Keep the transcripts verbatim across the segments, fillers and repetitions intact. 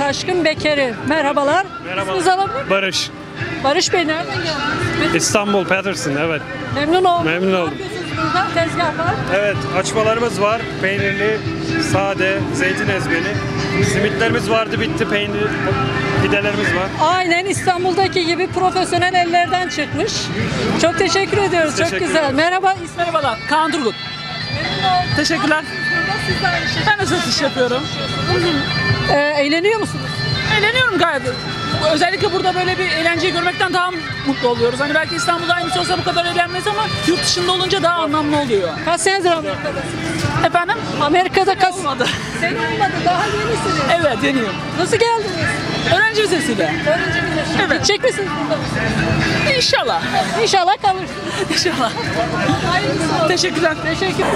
Taşkın Bekeri. Merhabalar. Merhaba. İsminizi alabilir miyim? Barış. Barış Bey nereden geldiniz? İstanbul Patterson, evet. Memnun oldum. Memnun Ne oldum. yapıyorsunuz burada? Tezgah var. Evet, açmalarımız var. Peynirli, sade, zeytin ezmeli. Simitlerimiz vardı, bitti. Peynir, pidelerimiz var. Aynen İstanbul'daki gibi profesyonel ellerden çıkmış. Çok teşekkür ediyoruz. Çok Teşekkür güzel. ederim. Merhaba. İsmim Merhabalar, Kaan Turgut. Teşekkürler. Siz de aynı şey. Ben de satış yapıyorum. Ee, eğleniyor musunuz? Eğleniyorum gayet. Özellikle burada böyle bir eğlenceyi görmekten daha mutlu oluyoruz. Hani belki İstanbul'da aynısı olsa bu kadar eğlenmeyiz ama yurt dışında olunca daha anlamlı oluyor. Kaç senedir Amerika'dasınız? Efendim? Amerika'da kaç? Olmadı. Sene olmadı. Daha yenisiniz. Evet, yeniyim. Nasıl geldiniz? Öğrenci vizesiyle. Öğrenci vizesi. Evet. Gidecek misiniz burada mısınız? İnşallah. İnşallah kalırsınız. İnşallah. Hayırlısı olsun. Teşekkürler. Teşekkür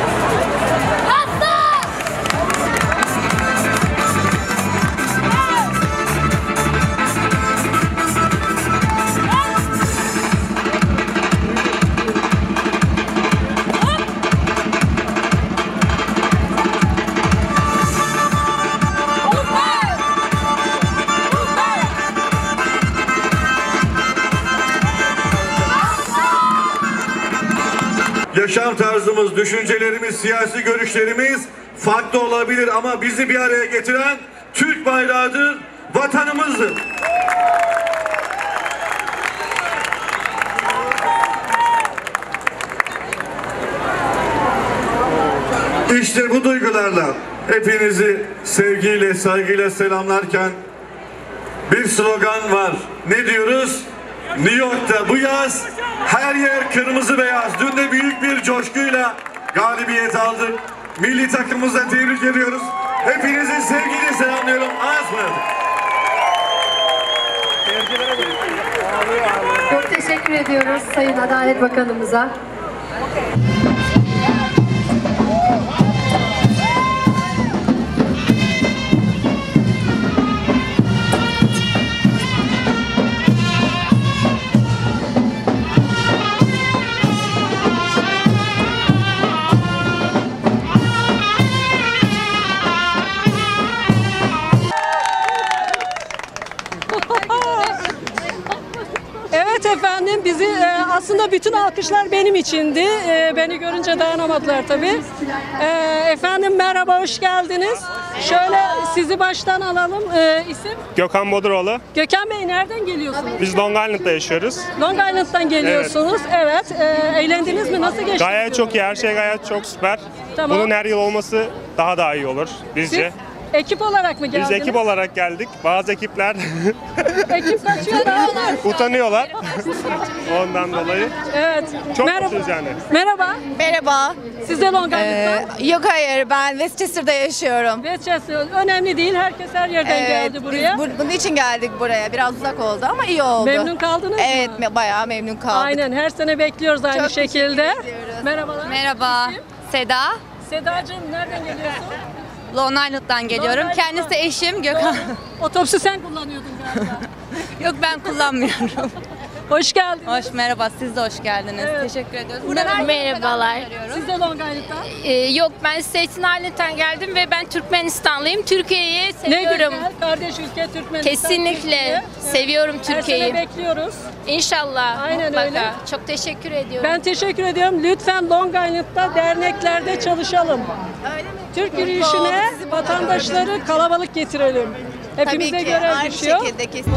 Yaşam tarzımız, düşüncelerimiz, siyasi görüşlerimiz farklı olabilir ama bizi bir araya getiren Türk bayrağıdır, vatanımızdır. İşte bu duygularla hepinizi sevgiyle, saygıyla selamlarken bir slogan var. Ne diyoruz? New York'ta bu yaz her yer kırmızı beyaz. Dün de büyük bir coşkuyla galibiyet aldık. Milli takımımıza tebrik ediyoruz. Hepinizi sevgiyle selamlıyorum. Asma. Çok teşekkür ediyoruz Sayın Adalet Bakanımıza. Evet efendim, bizi e, aslında bütün alkışlar benim içindi. E, beni görünce dayanamadılar tabii. E, efendim merhaba, hoş geldiniz. Şöyle sizi baştan alalım. E, isim? Gökhan Boduroğlu. Gökhan Bey, nereden geliyorsunuz? Biz Long Island'da yaşıyoruz. Long Island'dan geliyorsunuz. Evet. E, eğlendiniz mi? Nasıl geçti? Gayet çok iyi, her şey gayet çok süper. Tamam. Bunun her yıl olması daha da iyi olur bizce. Siz ekip olarak mı geldiniz? Biz ekip olarak geldik. Bazı ekipler Ekip kaçıyor daha var. utanıyorlar. Ondan dolayı. Evet. Çok Merhaba. mutluyuz yani. Merhaba. Merhaba. Siz de Long Ee, Island'dan. yok hayır, ben Westchester'da yaşıyorum. Westchester. Önemli değil. Herkes her yerden Evet, geldi buraya. biz bu- bunun için geldik buraya. Biraz uzak oldu ama iyi oldu. Memnun kaldınız mı? Evet, me- bayağı memnun kaldık. Aynen, her sene bekliyoruz aynı Çok teşekkür şekilde. ediyoruz. Merhabalar. Merhaba, İsim? Seda. Sedacığım, nereden geliyorsun? Long Island'dan geliyorum. Long Kendisi Island'dan. eşim Gökhan. Otobüsü sen kullanıyordun galiba. Yok, ben kullanmıyorum. Hoş geldin. Hoş, merhaba, siz de hoş geldiniz. Evet. Teşekkür ediyoruz. Buradan her Merhabalar. Siz de Long Island'dan. Ee, yok, ben Staten Island'dan geldim ve ben Türkmenistanlıyım. Türkiye'yi Ne seviyorum. güzel, kardeş ülke Türkmenistan. Kesinlikle Türkiye. seviyorum Her sene Türkiye'yi. bekliyoruz. İnşallah. Aynen mutlaka. öyle. Çok teşekkür ediyorum. Ben teşekkür ediyorum. Lütfen Long Island'da derneklerde çalışalım. Türk yürüyüşüne vatandaşları kalabalık getirelim. Tabii Hepimize ki, göre aynı düşüyor. şekilde kesin.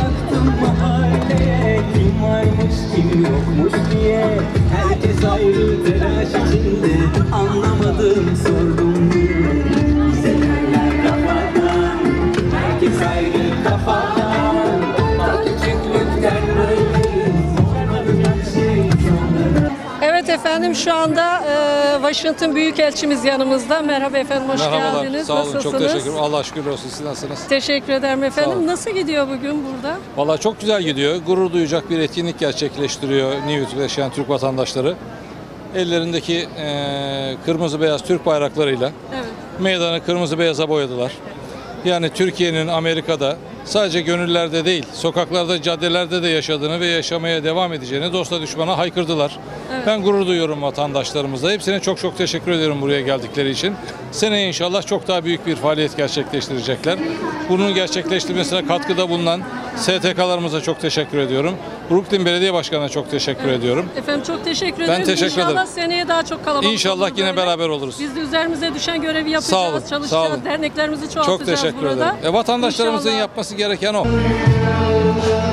Kim varmış kim yokmuş diye herkes ayrı telaş içinde anlamadım sordum bize derler kafadan herkes ayrı kafadan ta küçüklükten böyleyiz olmadık şey sonlara. Evet efendim, şu anda e, Washington Büyükelçimiz yanımızda. Merhaba efendim, hoş Merhabalar, geldiniz. sağ olun, Nasılsınız? çok teşekkür ederim. Allah şükür olsun, siz nasılsınız? Teşekkür ederim Sağ efendim. olun. Nasıl gidiyor bugün burada? Vallahi çok güzel gidiyor. Gurur duyacak bir etkinlik gerçekleştiriyor New York'ta yaşayan Türk vatandaşları. Ellerindeki eee, kırmızı beyaz Türk bayraklarıyla Evet. meydanı kırmızı beyaza boyadılar. Yani Türkiye'nin Amerika'da sadece gönüllerde değil, sokaklarda, caddelerde de yaşadığını ve yaşamaya devam edeceğini dosta düşmana haykırdılar. Evet. Ben gurur duyuyorum vatandaşlarımızla. Hepsine çok çok teşekkür ederim buraya geldikleri için. Seneye inşallah çok daha büyük bir faaliyet gerçekleştirecekler. Bunun gerçekleştirmesine katkıda bulunan S T K'larımıza çok teşekkür ediyorum. Brooklyn Belediye Başkanı'na çok teşekkür ediyorum. Efendim çok teşekkür ederim. Ben teşekkür İnşallah ederim. seneye daha çok kalabalık İnşallah olur yine böyle. beraber oluruz. Biz de üzerimize düşen görevi yapacağız, Sağ olun, çalışacağız, sağ olun. derneklerimizi çoğaltacağız Çok teşekkür burada. ederim. E, vatandaşlarımızın İnşallah. yapması gereken o.